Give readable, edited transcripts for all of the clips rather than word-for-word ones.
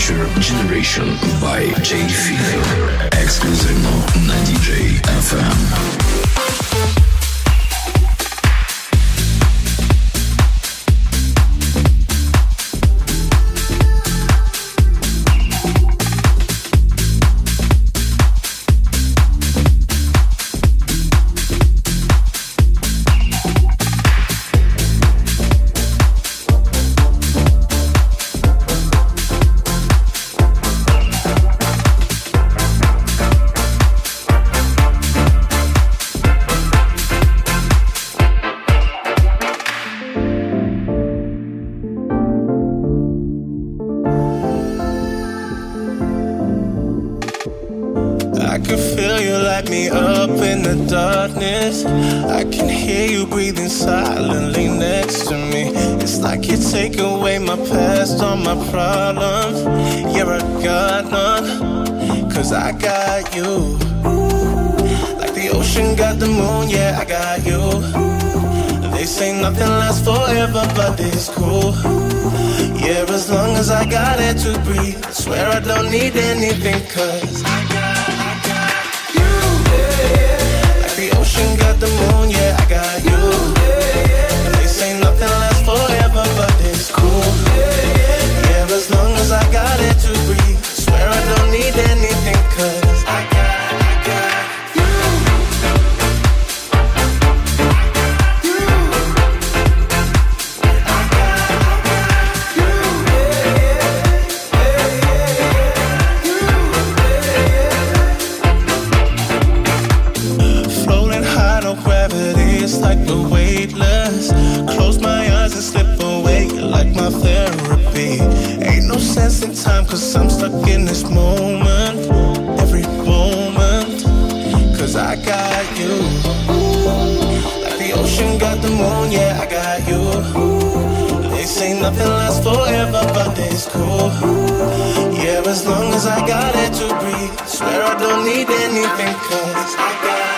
Future Generation by Jay Fever. Эксклюзивно на DJ FM. I can hear you breathing silently next to me. It's like you take away my past, all my problems. Yeah, I got none, cause I got you. Like the ocean got the moon, yeah, I got you. They say nothing lasts forever, but it's cool. Yeah, as long as I got air to breathe, I swear I don't need anything, cause I got you. Like the ocean got the moon, yeah, I got you. They say nothing lasts forever, but it's cool. Yeah, as long as I got air to breathe, I swear I don't need anything, cause I got like we're weightless. Close my eyes and slip away, you're like my therapy. Ain't no sense in time, cause I'm stuck in this moment. Every moment, cause I got you. Like the ocean got the moon, yeah, I got you. They say nothing lasts forever, but it's cool. Yeah, as long as I got it to breathe, I swear I don't need anything, cause I got you.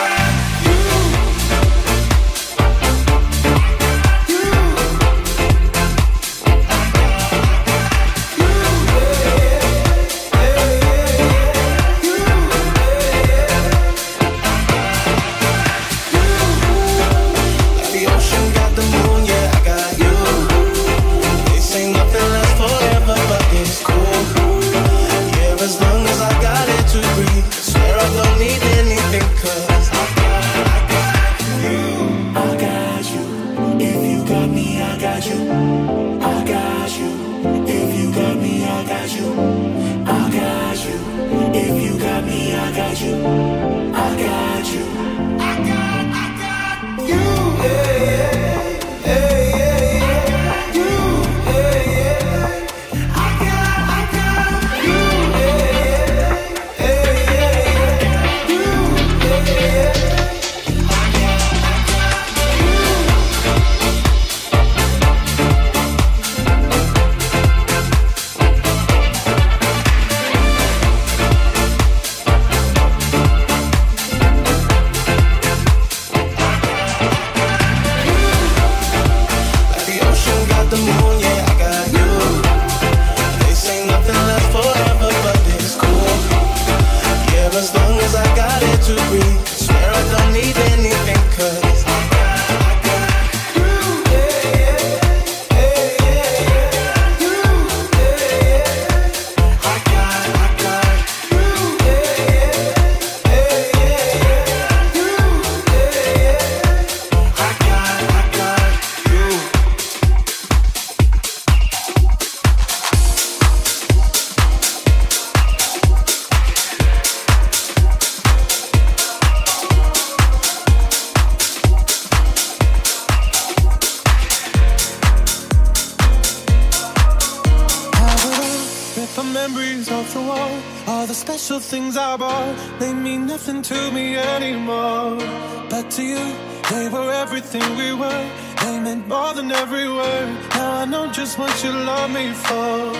Things I bought, they mean nothing to me anymore. But to you, they were everything we were. They meant more than every word. Now I know just what you love me for.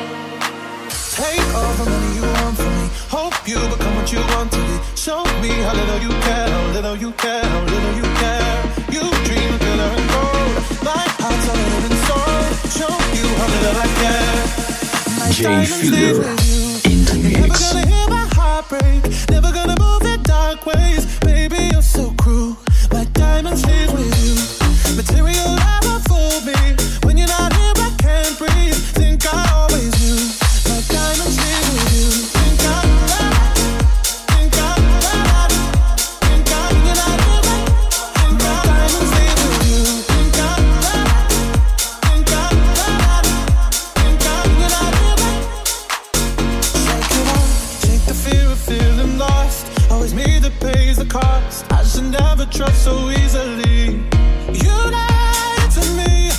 Take all the money you want from me. Hope you become what you want to be. Show me how little you care, how little you care, how little you care. You dream of glitter and gold. My heart's a living soul. Show you how little I care. DJ Feeler in the mix. Never gonna hear my heart break, never gonna move in dark ways. Baby, you're so cruel. My diamonds live with you. Material never fooled me. When you're not here, I can't breathe. Think I always knew. My diamonds live with you. Think I think I think I when you're not here, my diamonds live with you. Think I think I think I when you're not here. Shake it off, shake the fear of feeling lost. Always me that pays the cost. I should never trust so easily. You lied to me,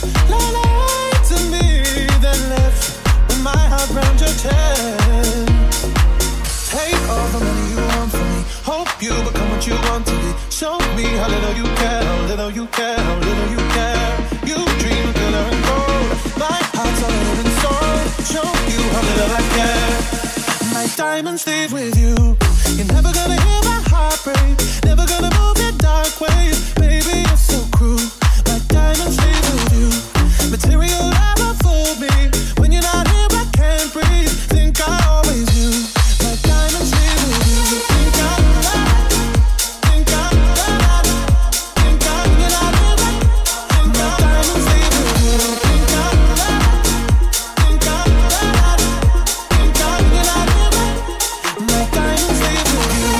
then left with my heart round your chest. Take all the money you want from me. Hope you become what you want to be. Show me how little you care, how little you care, how little you care. You dream of glitter and gold. My heart's all over and sold. Show you how little I care. My diamonds leave with you. You're never gonna hear my heart break, never gonna move in dark ways. Baby, you're so cruel. My diamonds leave with you. Material never fooled me. When you're not here, I can't breathe. Think I always knew. My diamonds leave with you. Think I think I think I when you're not here, my diamonds leave with you. Think I think I think I when you're not here, my diamonds leave with you.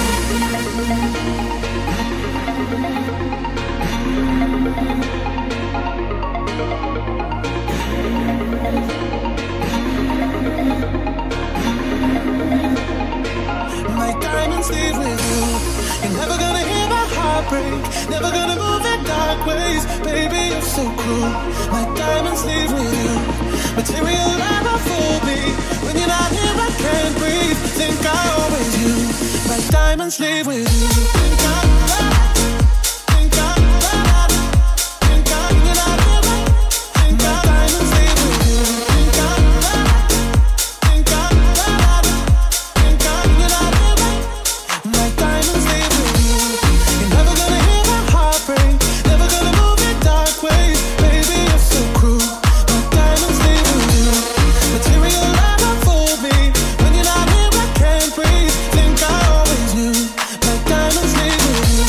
My diamonds leave with you. You're never gonna hear my heart break, never gonna move in dark ways. Baby, you're so cruel. My diamonds leave with you. Material never fooled me. When you're not here, I can't breathe. Think I always knew. My diamonds leave with you. Think I think I think I when you're not here, my diamonds leave with you. Think I think I think I when you're not here, my diamonds leave with you. You're never gonna hear my heart break, never gonna move in dark ways. Baby, you're so cruel. My diamonds leave with you. Material never fooled me. When you're not here, I can't breathe. Think I always knew. My diamonds leave with you.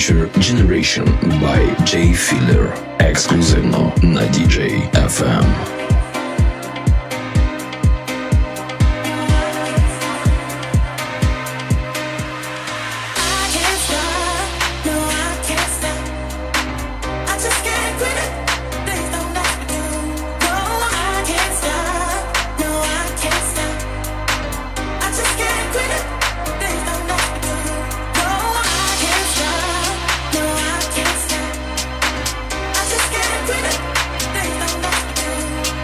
Future Generation by Jay Filler. Ekskluzywno na DJ FM. I just can't quit it.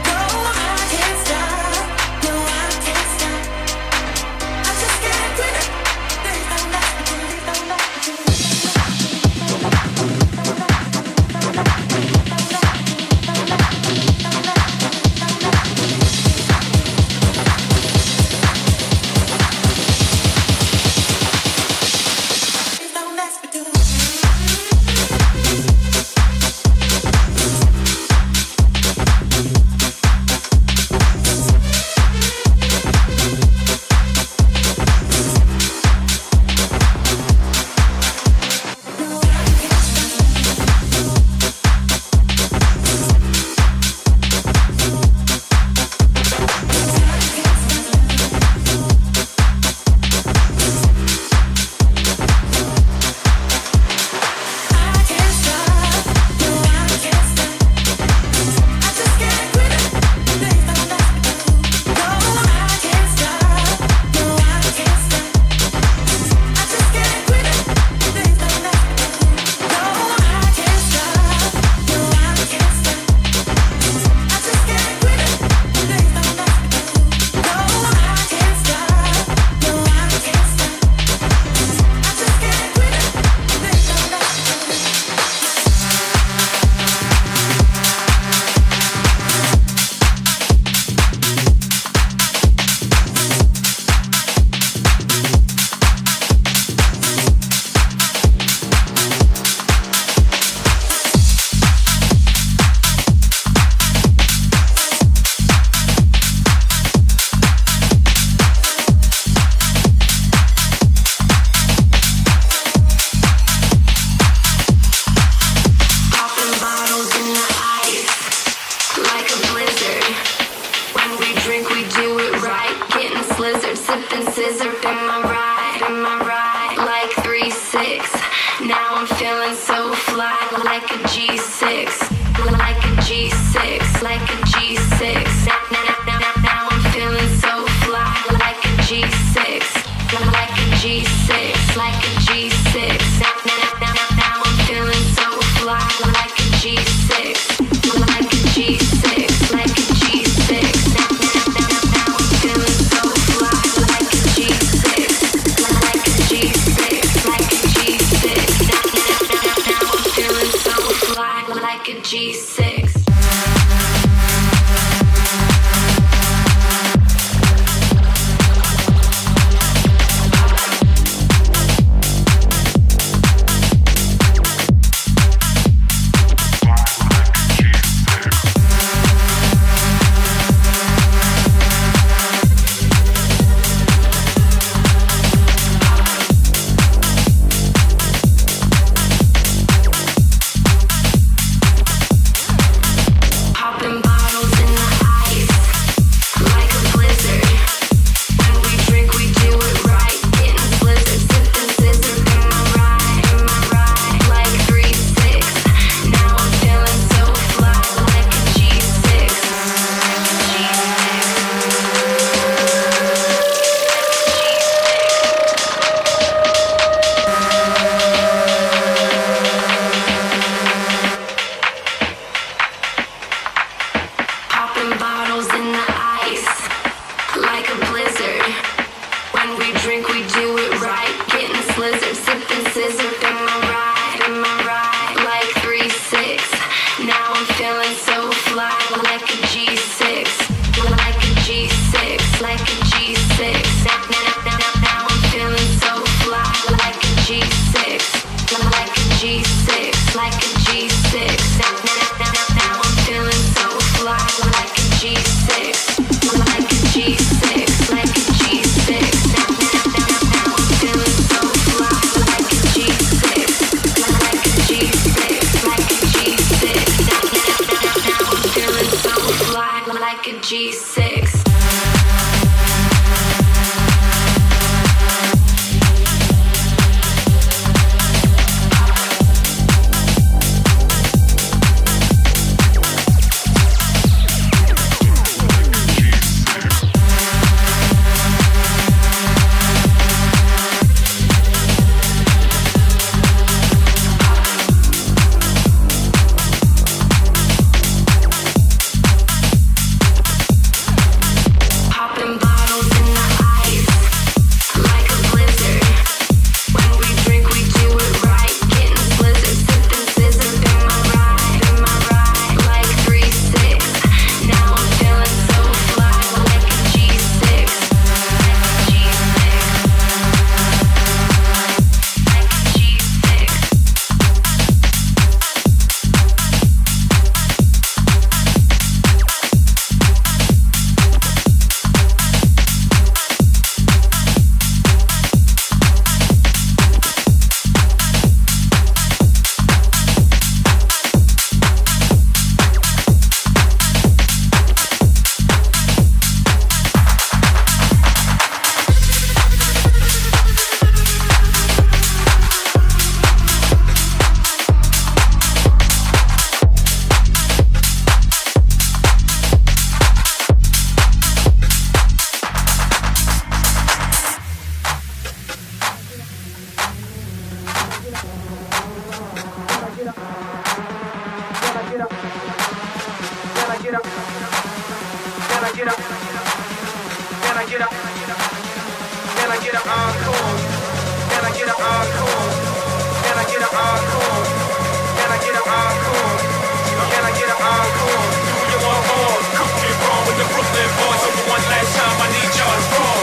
get an encore? Can I get an encore? Can I get an encore? Can I get an encore? Can I get an encore? Do you want more? Cook me wrong with the Brooklyn boys. So for one last time, I need y'all to roll.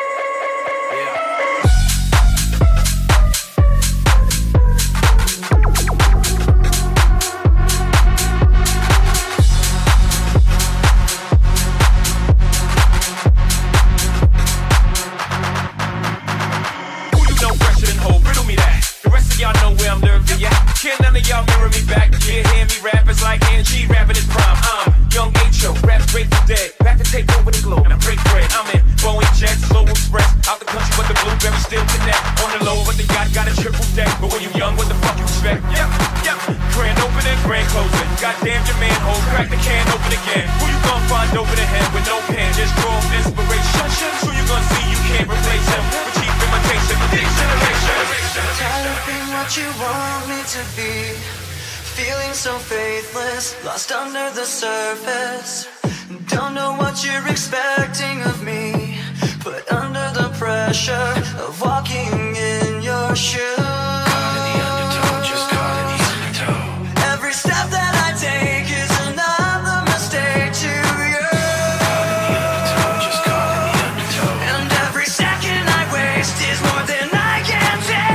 Can none of y'all mirror me back? Yeah, hear me rappers like Angie rapping his prime. I'm young H.O., rap Grateful Dead. Back to take over the globe and I break bread. I'm in Boeing Jets, Slow Express. Out the country but the blueberries still connect. On the low but the yacht got a triple deck. But when you young, what the fuck you expect? Yep. Grand opening, grand closing. Goddamn your manhole, crack the can open again. Who you gonna find over the head with no pen? Just draw inspiration. Who you gonna see you can't replace him? With cheap imitation for this generation. Tired of being what you want me to be, feeling so faithless, lost under the surface. Don't know what you're expecting of me, but under the pressure of walking in your shoes. Caught in the undertow, just caught in the undertow. Every step that I take is another mistake to you. Caught in the undertow, just caught in the undertow. And every second I waste is more than I can take.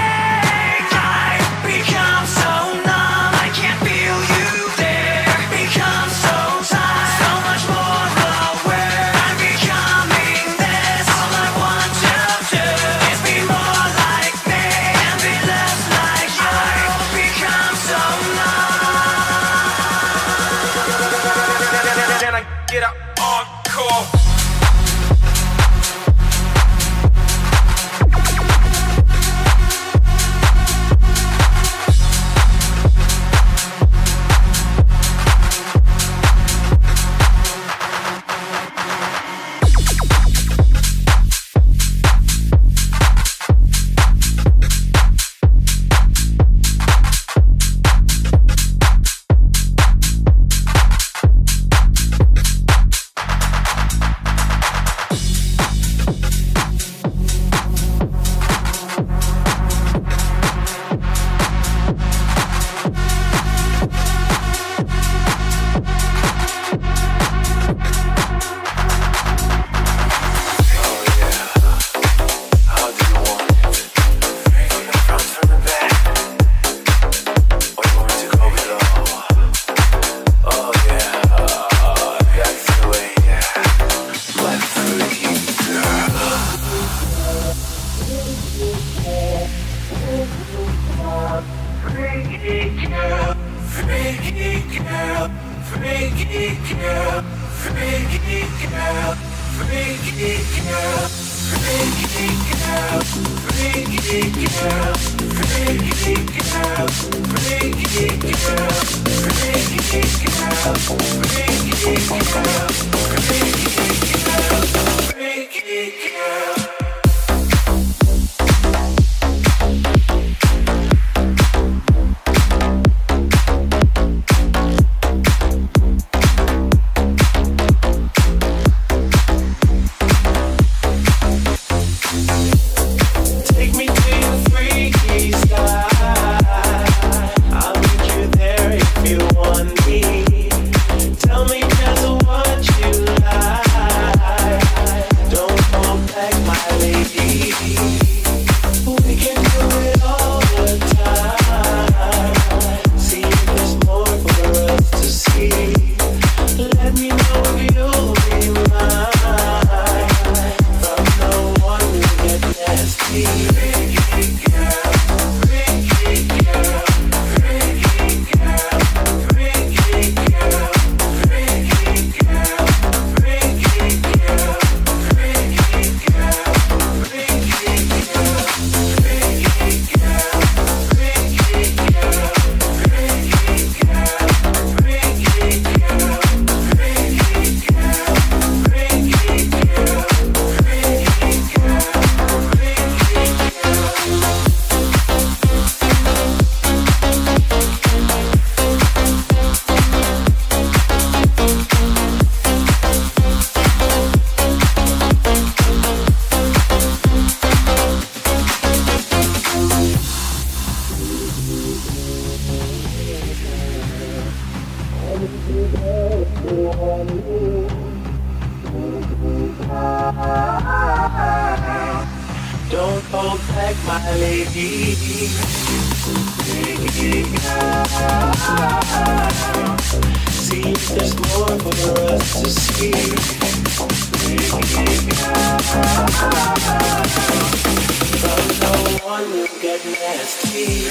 hold back, my lady. See if there's more for us to see. But no one will get nasty.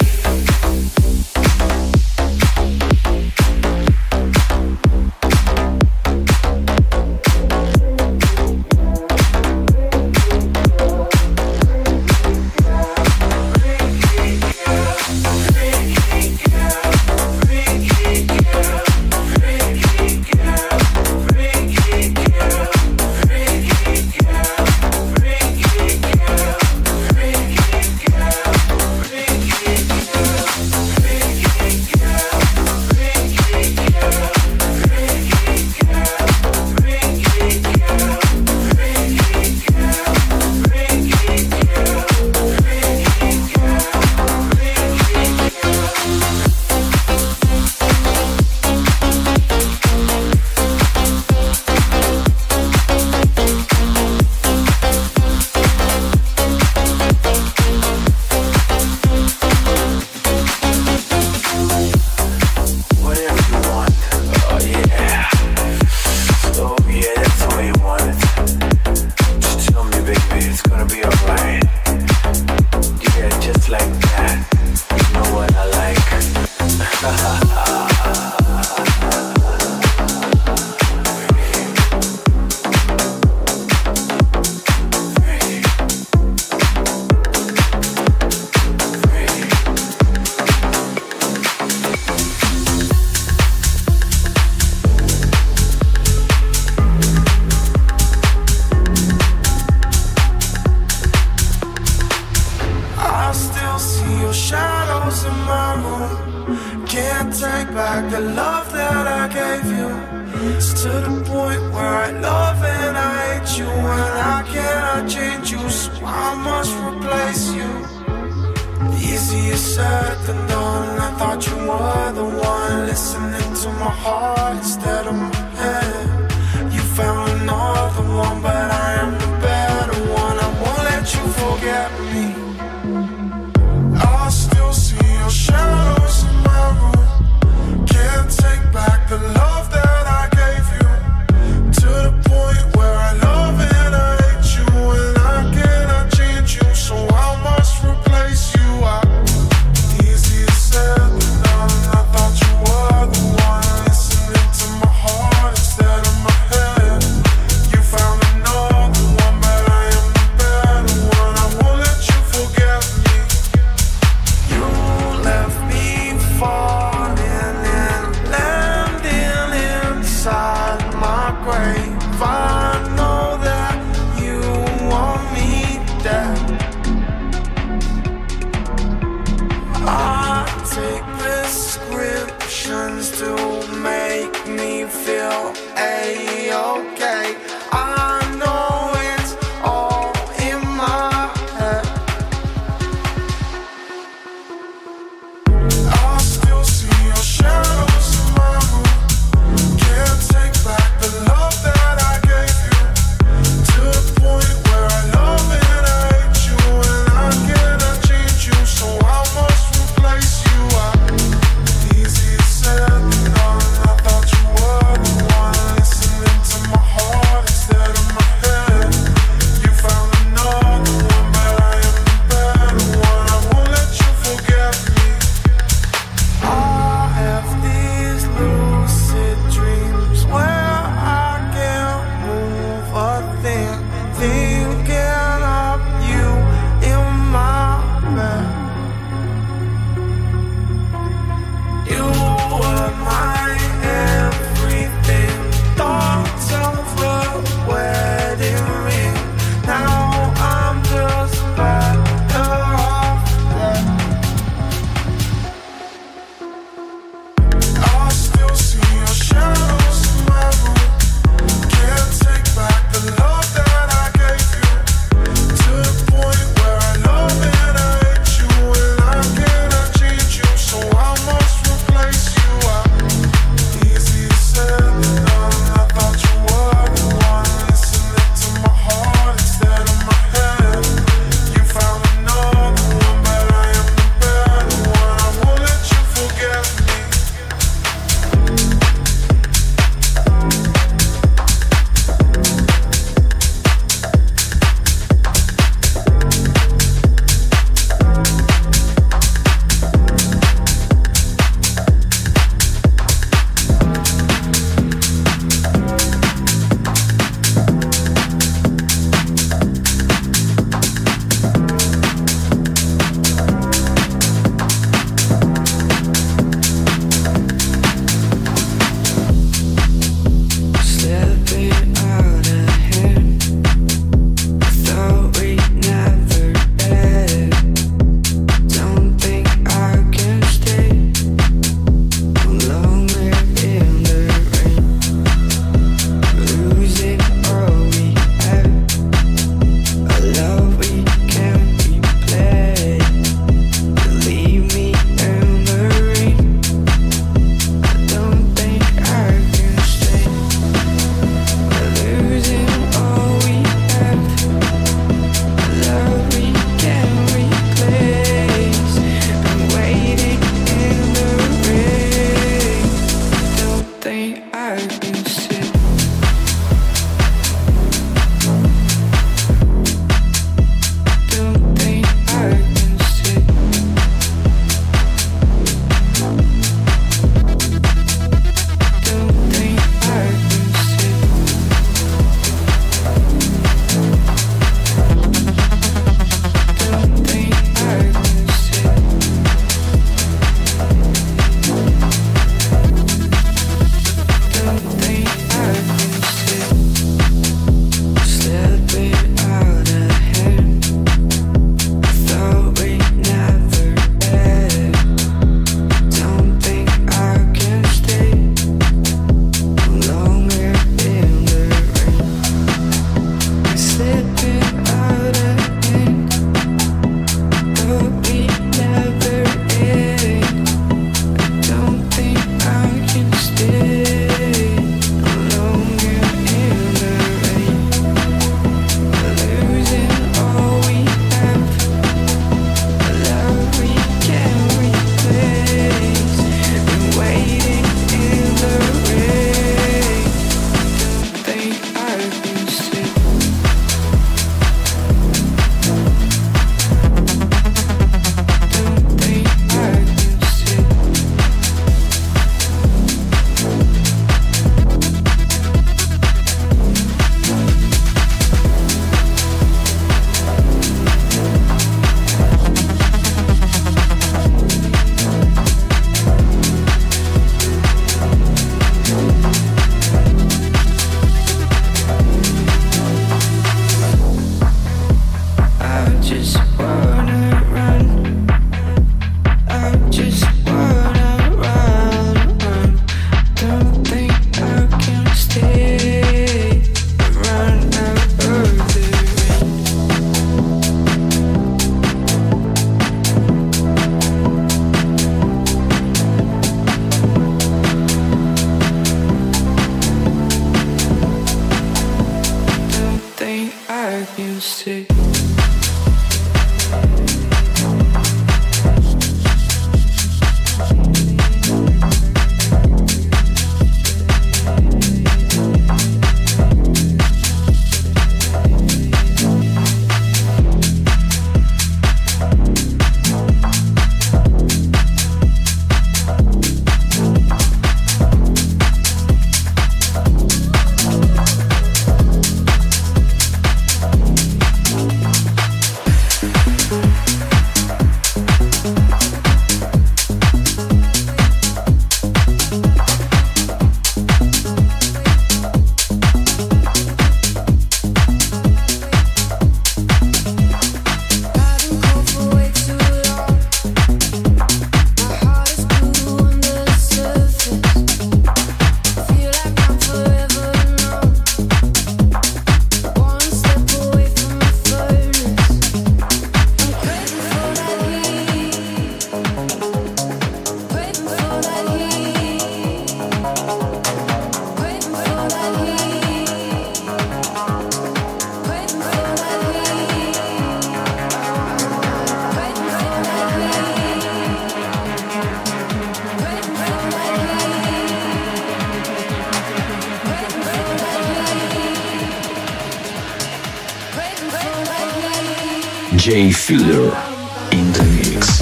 J Filler in the mix.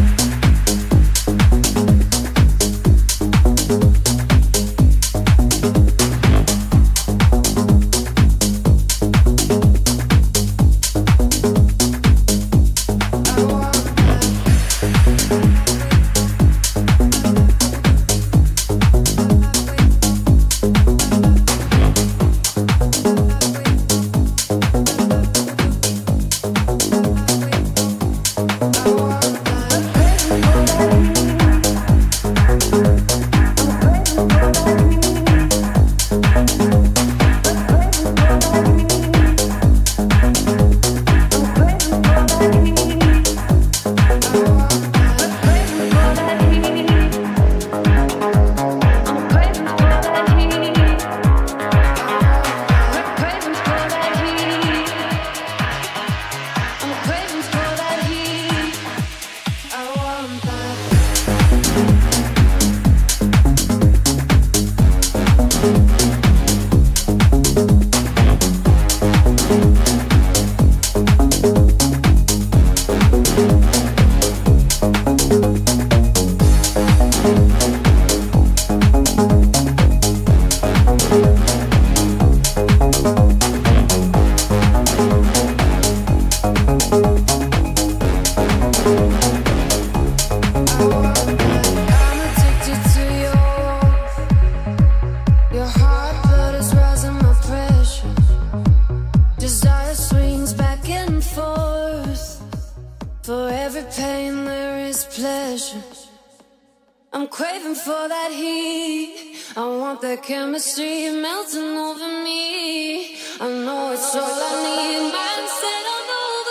Chemistry melting over me. I know it's all I need. Mindset on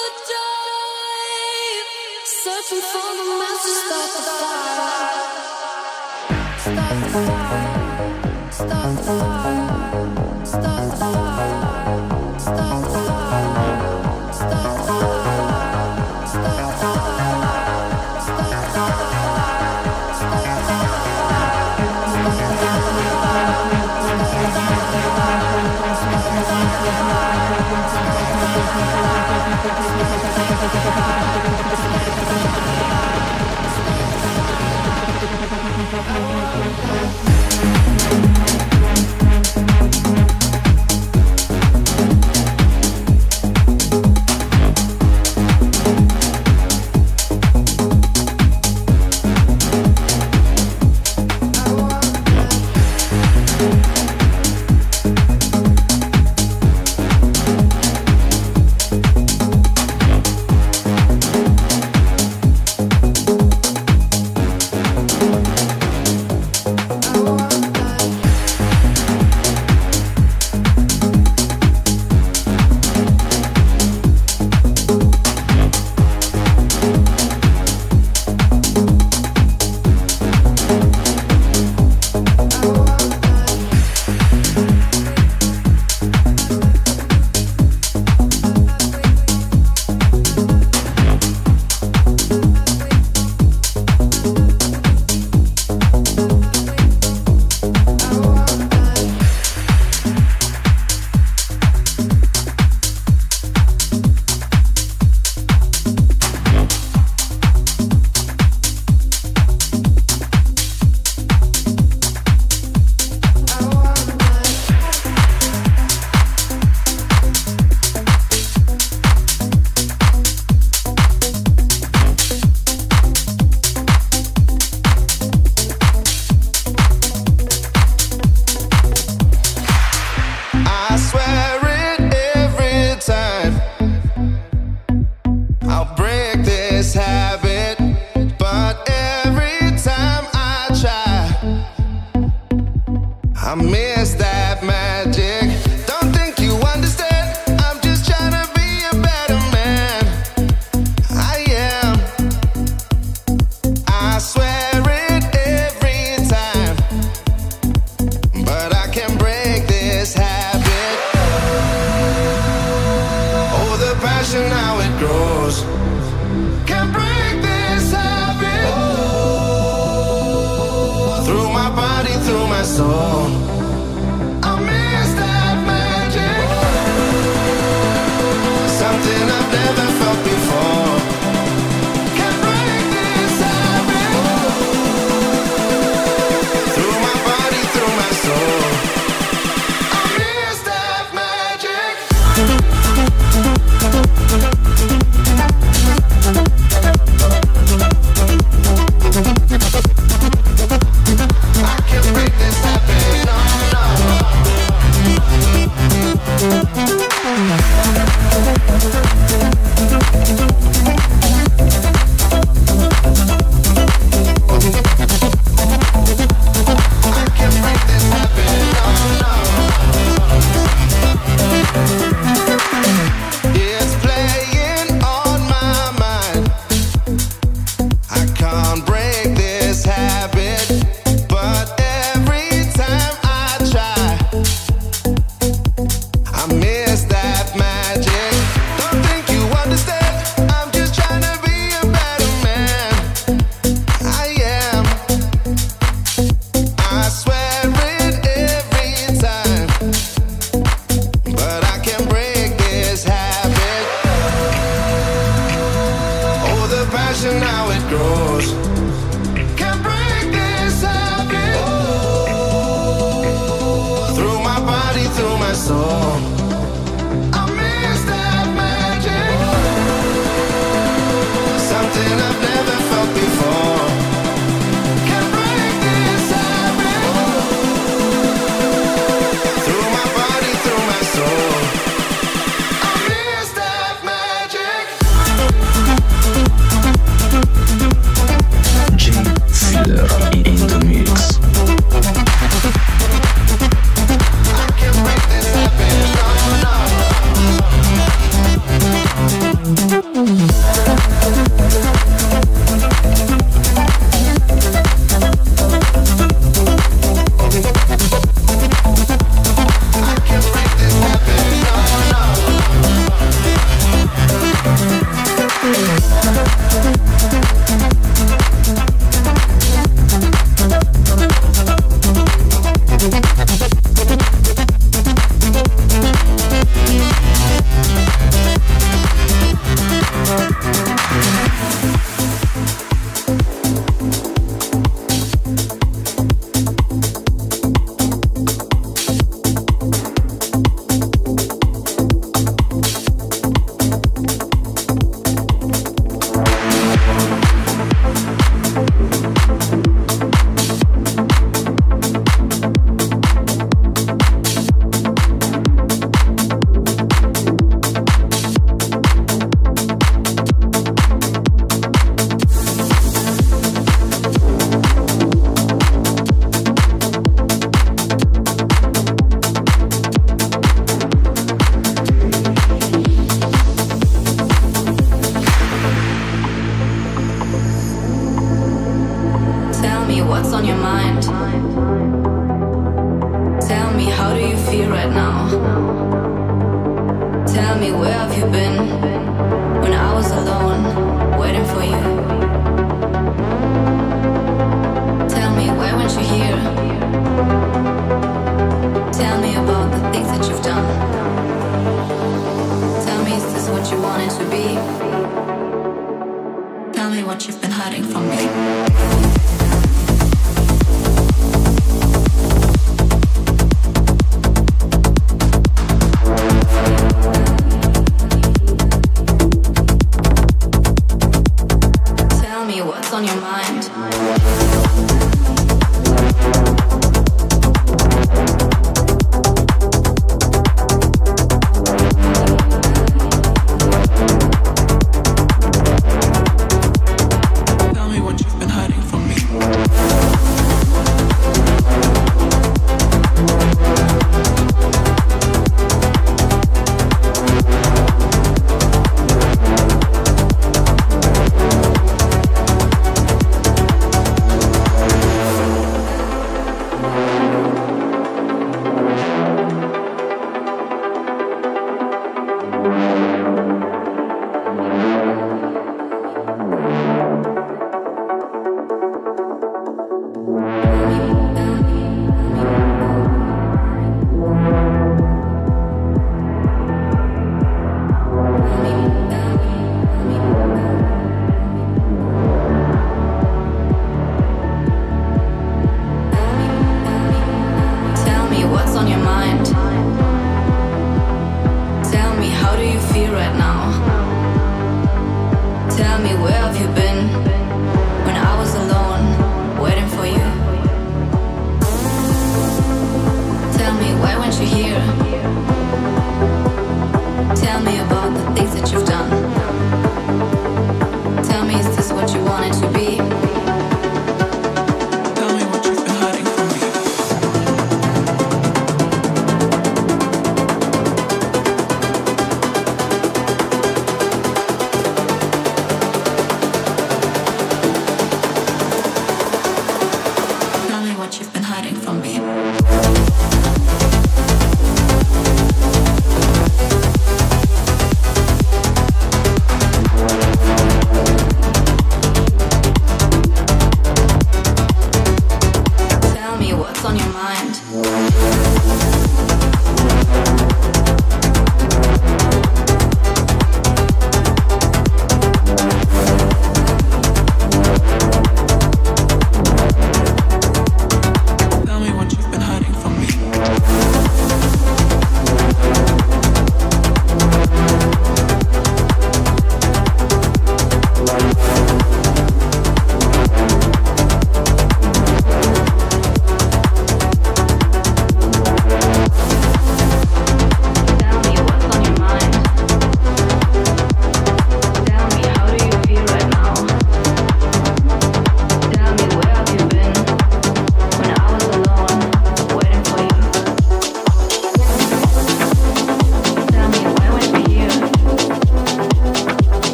overdrive. Searching for the master. Start the fire. Start the fire. Start the fire. Start the fire. Start the fire. Start the fire. Start the fire. Start the fire. Something I've never felt before. passion, how it grows. Can't break this habit. Oh, through my body, through my soul. I miss that magic. Something I've never felt before. Can't break this habit. Through my body, through my soul. I miss that magic. J-Filler in the mix. I can't break this habit. No, no. What's on your mind? Tell me, how do you feel right now? Tell me, where have you been when I was alone, waiting for you? Tell me, why weren't you here? Tell me about the things that you've done. Tell me, is this what you wanted to be? Tell me what you've been hiding from me. What's on your mind? Tell me what you've been hiding from me.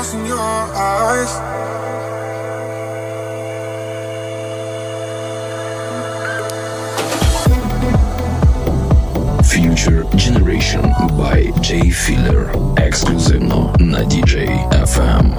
lost in your eyes. Future Generation by Jay Filler. Ексклюзивно на DJ FM.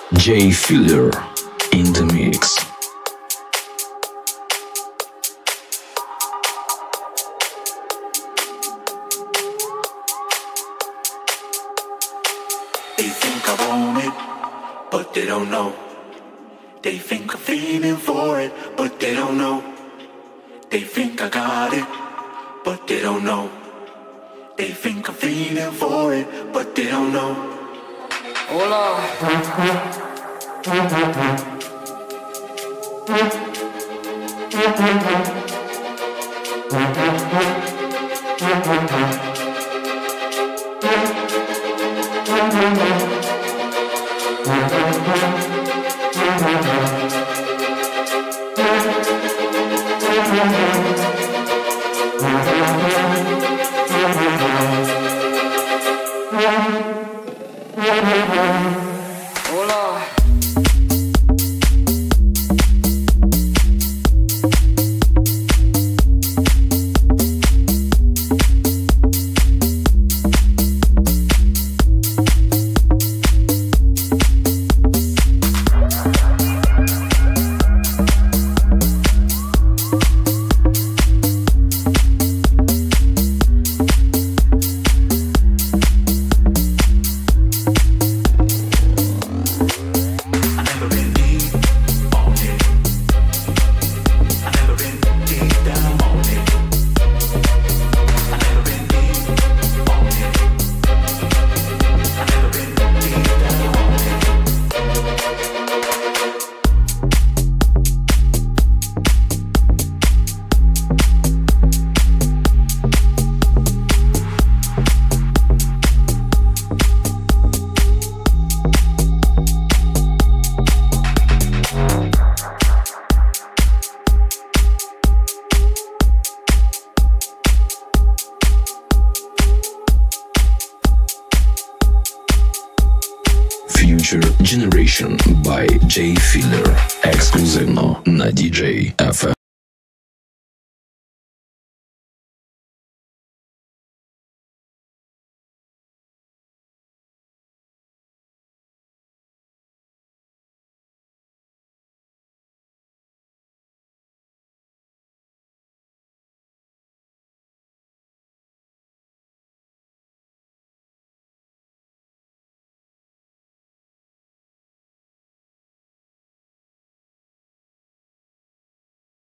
J Filler in the mix. They think I want it, but they don't know. They think I'm feeling for it, but they don't know. They think I got it, but they don't know. They think I'm feeling for it, but they don't know. Hola. Future Generation by J Filler. Ексклюзивно на DJ FM.